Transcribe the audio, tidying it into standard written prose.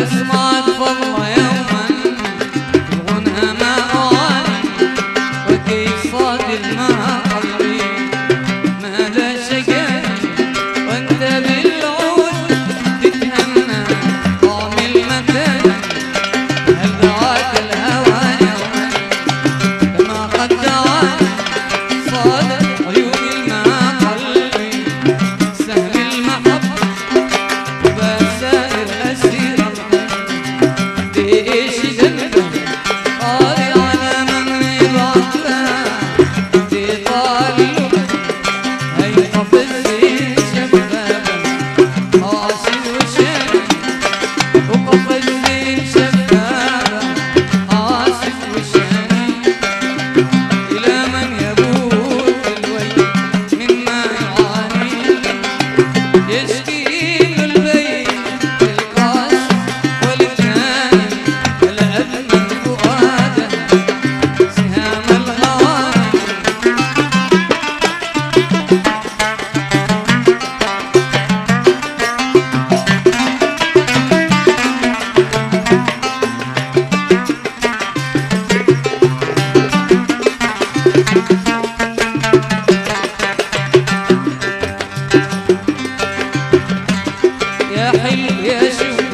بسمعك فضة يوما الغنى ما أعاني وكيف صادق مع قلبي ما لا شقاني وانت بالعود تتهنى طعم المكان هل دعاك الهوى يوما كما قد دعاني صادق عيوني مع قلبي سهل المحبة وبسائر أسير ديش ذنبه قاري على من يبعث لها دي طالب هي قفزين شبابا عاصم وشاني وقفزين شبابا عاصم وشاني إلى من يبوت الويل مما يعاني يشكي من البيت للقاس والثاني الأدمن فؤاده سهام الغواني يا حلو يا شوق